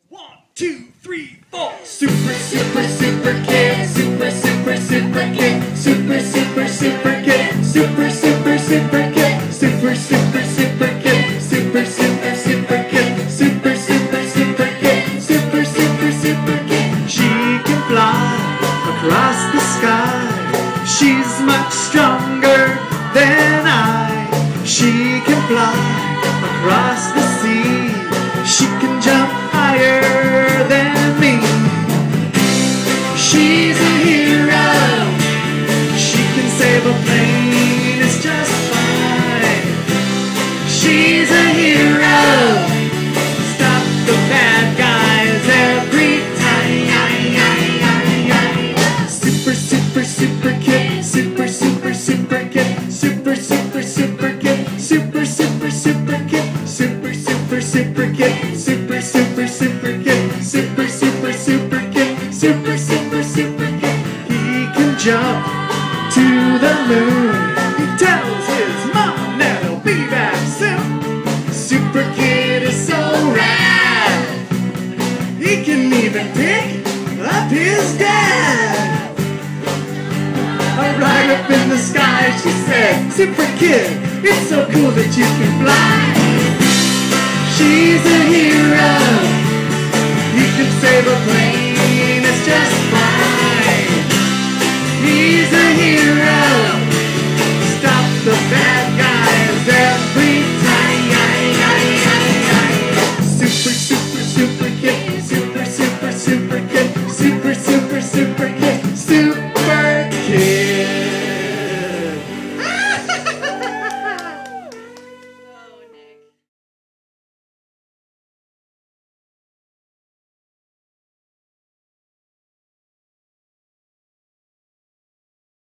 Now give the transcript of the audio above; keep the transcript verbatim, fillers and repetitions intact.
One, two, three, four. Super, super, super kid. Super, super, super kid. Super, super, super kid. Super, super, super kid. Super, super, super kid. Super, super, super kid. Super, super, super kid. Super, super, super kid. She can fly across the sky. She's much stronger than I. She can fly across the sea. She can jump higher than me. She's a hero. She can save a plane, it's just fine. She's a hero. Stop the bad guys every time. Super, super, super kid. Super, super, super kid. Super, super, super kid. Super, super, super kid. Super, super, super kid. Super, super, super kid. Super, super, super kid. Super, super, super kid. He can jump to the moon. He tells his mom that he'll be back soon. Super kid is so rad. He can even pick up his dad. Right up in the sky, she said, Super kid, it's so cool that you can fly. She's a hero. He can save a plane.